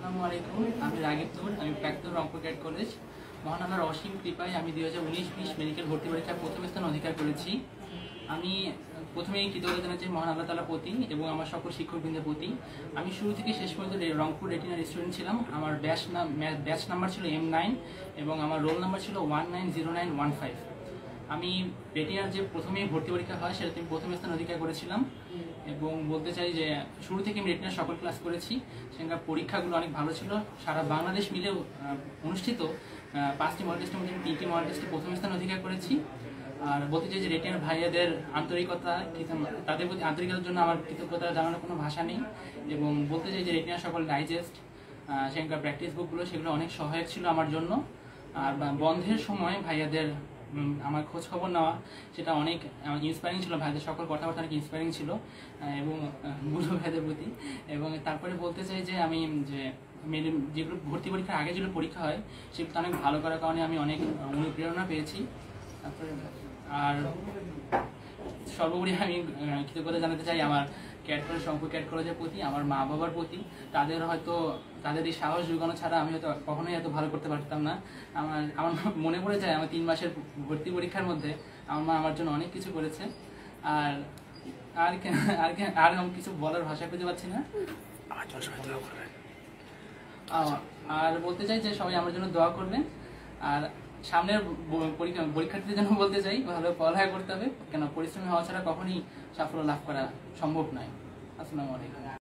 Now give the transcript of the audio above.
আসসালামু আলাইকুম, আমি রাগিব নূর। আমি প্রাক্তন রংপুর ক্যাডেট কলেজ। মহান আল্লাহর অসীম কৃপায় আমি 2019-20 মেডিকেল ভর্তি পরীক্ষায় প্রথম স্থান অধিকার করেছি। আমি প্রথমেই কৃতজ্ঞতা জানাচ্ছি মহান আল্লাহ তাআলার প্রতি এবং আমার সকল শিক্ষকবৃন্দের প্রতি। আমি শুরু থেকে শেষ পর্যন্ত রংপুর রেটিনার স্টুডেন্ট ছিলাম। আমার ব্যাচ নাম্বার ছিল M9 এবং আমার রোল নাম্বার ছিল 190915। আমি রেটিনার যে প্রথমেই ভর্তি পরীক্ষা হয় সেটাতে আমি প্রথম স্থান অধিকার করেছিলাম এবং বলতে চাই যে শুরু থেকে আমি রেটিনার সকল ক্লাস করেছি। সেখানকার পরীক্ষাগুলো অনেক ভালো ছিল। সারা বাংলাদেশ মিলে অনুষ্ঠিত 5টি মডেল টেস্টের মধ্যে 3টি মডেল টেস্টে প্রথম স্থান অধিকার করেছি। আর বলতে চাই যে রেটিনার ভাইয়াদের আন্তরিকতা, তাদের প্রতি আন্তরিকতার জন্য আমার কৃতজ্ঞতা জানানোর কোনো ভাষা নেই। এবং বলতে চাই যে রেটিনার সকল ডাইজেস্ট, সেখানকার প্র্যাকটিস বুকগুলো সেগুলো অনেক সহায়ক ছিল আমার জন্য। আর বন্ধের সময় ভাইয়াদের আমার খোঁজ খবর নেওয়া সেটা অনেক ইন্সপায়ারিং ছিল। ভাইদের সকল কথাবার্তা অনেক ইন্সপায়ারিং ছিল এবং বুড়ো ভাইদের প্রতি। এবং তারপরে বলতে চাই যে আমি যে যেগুলো ভর্তি পরীক্ষার আগে যেগুলো পরীক্ষা হয় সেগুলো অনেক ভালো করার কারণে আমি অনেক অনুপ্রেরণা পেয়েছি। তারপরে আর সর্বোপরি আমি কৃতজ্ঞতা জানাতে চাই আমার রংপুর ক্যাডেট কলেজের প্রতি, আমার মা বাবার প্রতি। তাদের এই সাহস যোগানো ছাড়া আমি হয়তো কখনোই এত ভালো করতে পারতাম না। আমার মনে পড়ে যায় আমার 3 মাসের ভর্তি পরীক্ষার মধ্যে আমার মা আমার জন্য অনেক কিছু করেছে। আর আর আর আমি কিছু বলার ভাষা খুঁজে পাচ্ছি না। আর বলতে চাই যে সবাই আমার জন্য দোয়া করবেন। আর সামনের পরীক্ষার্থীদের জন্য বলতে চাই ভালো পড়ালেখা করতে হবে, কেন পরিশ্রমী হওয়া ছাড়া কখনই সাফল্য লাভ করা সম্ভব নয়। আসসালামু আলাইকুম।